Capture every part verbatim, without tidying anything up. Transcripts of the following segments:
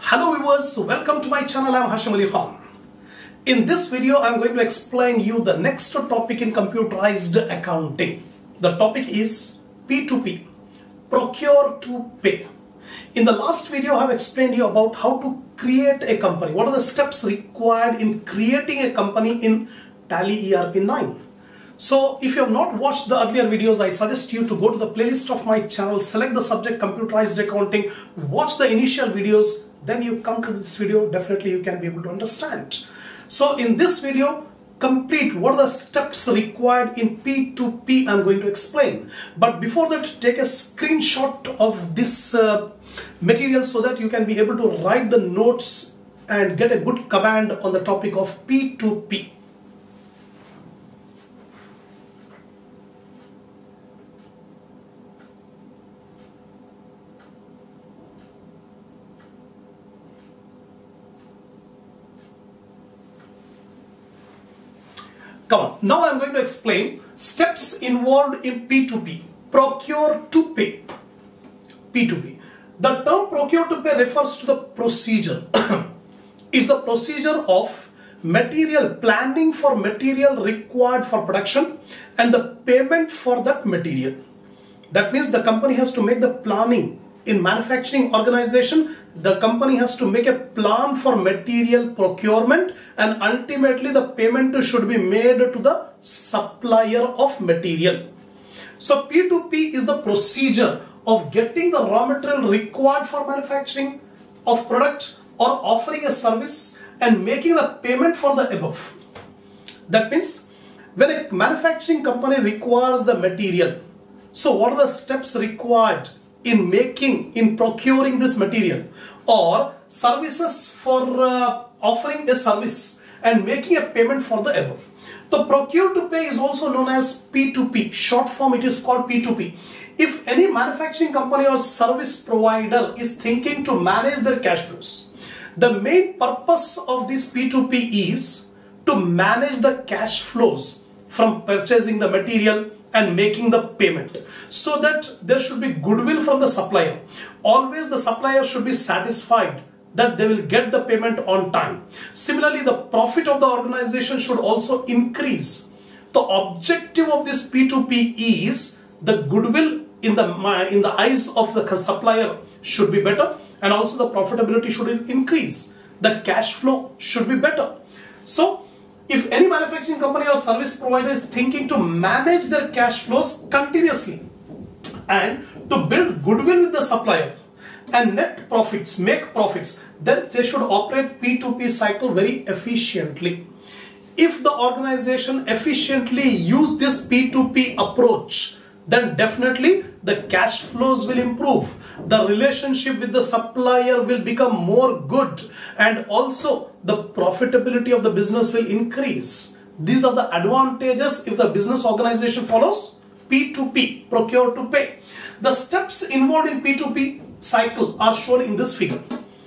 Hello viewers, welcome to my channel. I am Hashim Ali Khan. In this video, I am going to explain you the next topic in computerized accounting. The topic is P two P, procure to pay. In the last video, I have explained you about how to create a company. What are the steps required in creating a company in Tally E R P nine? So if you have not watched the earlier videos, I suggest you to go to the playlist of my channel, select the subject computerized accounting, watch the initial videos, then you come to this video, definitely you can be able to understand. So in this video, complete what are the steps required in P two P I'm going to explain. But before that, take a screenshot of this uh, material so that you can be able to write the notes and get a good command on the topic of P two P. Come on, now I am going to explain steps involved in P two P, procure to pay. P two P. The term procure to pay refers to the procedure. It's the procedure of material, planning for material required for production and the payment for that material. That means the company has to make the planning. In manufacturing organization, the company has to make a plan for material procurement and ultimately the payment should be made to the supplier of material. So P two P is the procedure of getting the raw material required for manufacturing of product or offering a service and making the payment for the above. That means when a manufacturing company requires the material, so what are the steps required in making, in procuring this material, or services for uh, offering a service and making a payment for the above. The procure to pay is also known as P two P. Short form, it is called P two P. If any manufacturing company or service provider is thinking to manage their cash flows, the main purpose of this P two P is to manage the cash flows from purchasing the material and making the payment, so that there should be goodwill from the supplier. Always the supplier should be satisfied that they will get the payment on time. Similarly, the profit of the organization should also increase. The objective of this P two P is the goodwill in the, in the eyes of the supplier should be better, and also the profitability should increase. The cash flow should be better. So if any manufacturing company or service provider is thinking to manage their cash flows continuously and to build goodwill with the supplier and net profits, make profits, then they should operate P two P cycle very efficiently. If the organization efficiently use this P two P approach, then definitely the cash flows will improve. The relationship with the supplier will become more good, and also the profitability of the business will increase. These are the advantages if the business organization follows P two P, procure to pay. The steps involved in P two P cycle are shown in this figure.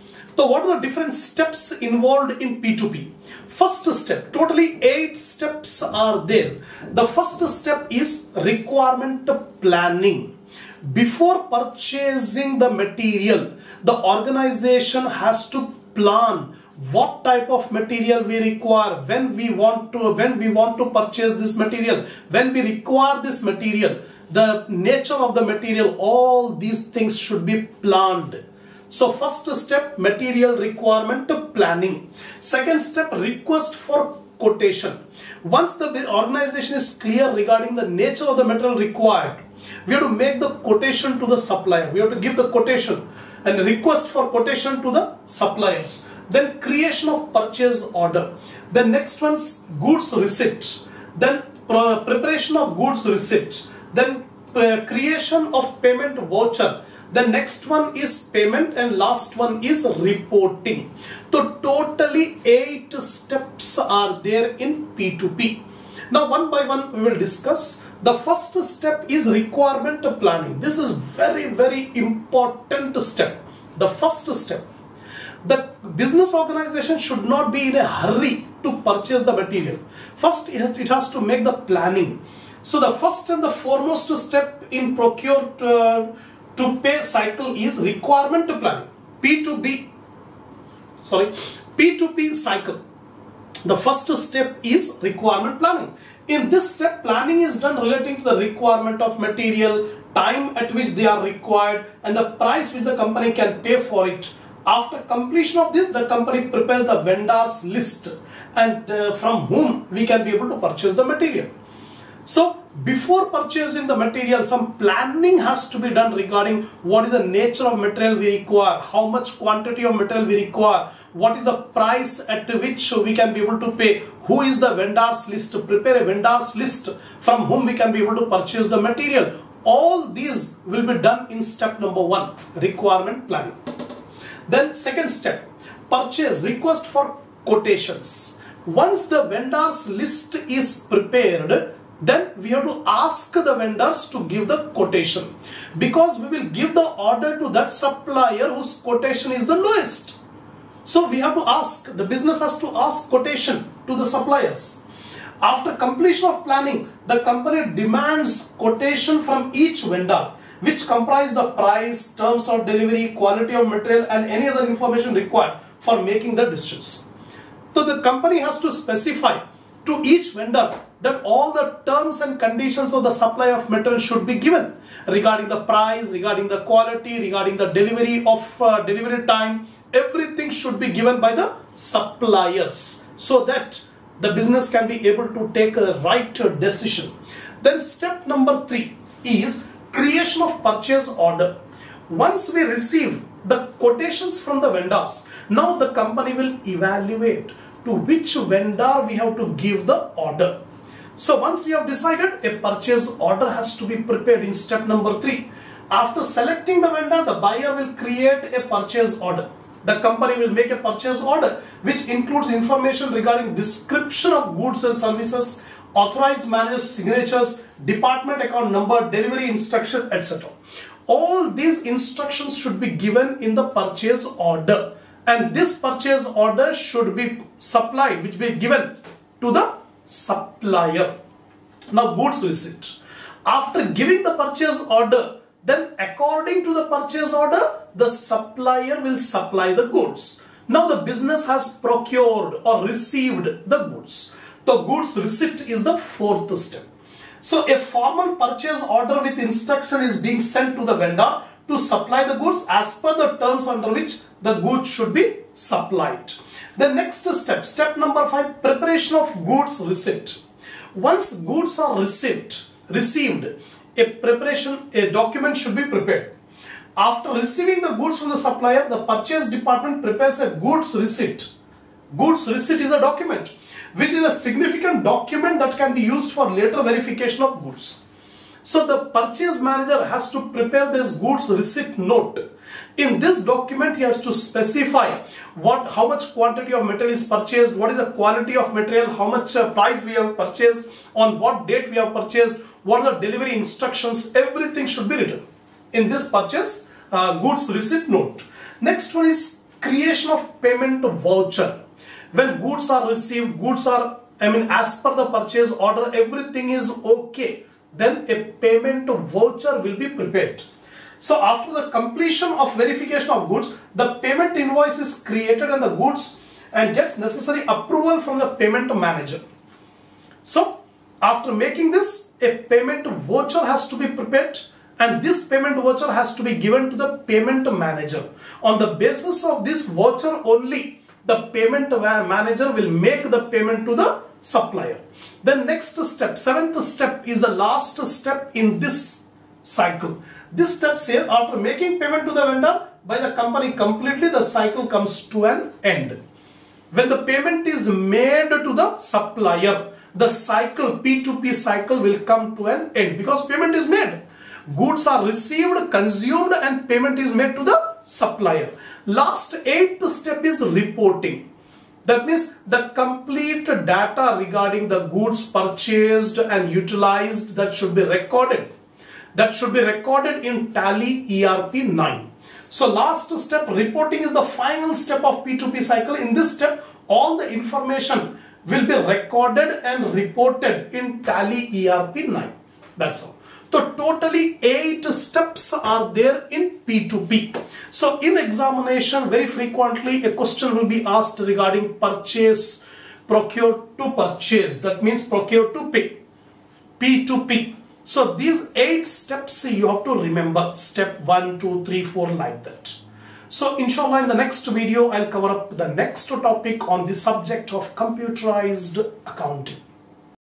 So what are the different steps involved in P two P? First step, totally eight steps are there. The first step is requirement planning. Before purchasing the material, the organization has to plan what type of material we require, when we want to when we want to purchase this material, when we require this material, the nature of the material, all these things should be planned. So first step, material requirement planning. Second step, request for quotation. Once the organization is clear regarding the nature of the material required, we have to make the quotation to the supplier. We have to give the quotation and request for quotation to the suppliers. Then creation of purchase order. The next one's goods receipt. Then preparation of goods receipt. Then uh, creation of payment voucher. The next one is payment, and last one is reporting. So totally eight steps are there in P two P. Now one by one we will discuss. The first step is requirement planning. This is very very important step. The first step. The business organization should not be in a hurry to purchase the material. First it has, it has to make the planning. So the first and the foremost step in procure uh, to pay cycle is requirement planning, P two B. sorry, P two P cycle. The first step is requirement planning. In this step, planning is done relating to the requirement of material, time at which they are required, and the price which the company can pay for it. After completion of this, the company prepares the vendors list, and uh, from whom we can be able to purchase the material. So before purchasing the material, some planning has to be done regarding what is the nature of material we require, how much quantity of material we require, what is the price at which we can be able to pay, who is the vendors list, to prepare a vendors list from whom we can be able to purchase the material. All these will be done in step number one, requirement planning. Then second step, purchase, request for quotations. Once the vendors list is prepared, then we have to ask the vendors to give the quotation, because we will give the order to that supplier whose quotation is the lowest. So we have to ask, the business has to ask quotation to the suppliers. After completion of planning, the company demands quotation from each vendor, which comprise the price, terms of delivery, quality of material, and any other information required for making the decisions. So the company has to specify to each vendor that all the terms and conditions of the supply of material should be given regarding the price, regarding the quality, regarding the delivery of uh, delivery time. Everything should be given by the suppliers so that the business can be able to take a right decision. Then step number three is creation of purchase order. Once we receive the quotations from the vendors, now the company will evaluate to which vendor we have to give the order. So once we have decided, a purchase order has to be prepared in step number three. After selecting the vendor, the buyer will create a purchase order. The company will make a purchase order which includes information regarding description of goods and services, authorized manager's signatures, department account number, delivery instruction, et cetera. All these instructions should be given in the purchase order, and this purchase order should be supplied, which will be given to the supplier. Now goods receipt. After giving the purchase order, then according to the purchase order, the supplier will supply the goods. Now the business has procured or received the goods. The goods receipt is the fourth step. So a formal purchase order with instruction is being sent to the vendor to supply the goods as per the terms under which the goods should be supplied. The next step, step number five, preparation of goods receipt. Once goods are received, received, a preparation, a document should be prepared. After receiving the goods from the supplier, the purchase department prepares a goods receipt. Goods receipt is a document which is a significant document that can be used for later verification of goods. So the purchase manager has to prepare this goods receipt note. In this document, he has to specify what, how much quantity of material is purchased, what is the quality of material, how much uh, price we have purchased, on what date we have purchased, what are the delivery instructions. Everything should be written in this purchase uh, goods receipt note. Next one is creation of payment voucher. When goods are received, goods are, I mean, as per the purchase order, everything is okay, then a payment voucher will be prepared. So after the completion of verification of goods, the payment invoice is created and the goods and gets necessary approval from the payment manager. So after making this, a payment voucher has to be prepared, and this payment voucher has to be given to the payment manager. On the basis of this voucher only, the payment manager will make the payment to the supplier. The next step, seventh step, is the last step in this cycle. This step here, after making payment to the vendor by the company completely, the cycle comes to an end. When the payment is made to the supplier, the cycle, P two P cycle, will come to an end because payment is made. Goods are received, consumed, and payment is made to the supplier. Last eighth step is reporting. That means the complete data regarding the goods purchased and utilized, that should be recorded. That should be recorded in Tally E R P nine. So last step, reporting, is the final step of P two P cycle. In this step, all the information will be recorded and reported in Tally E R P nine. That's all. So totally eight steps are there in P two P. So in examination, very frequently a question will be asked regarding purchase, procure to purchase. That means procure to pay, P two P. So these eight steps you have to remember. Step one, two, three, four, like that. So inshallah, in the next video I'll cover up the next topic on the subject of computerized accounting.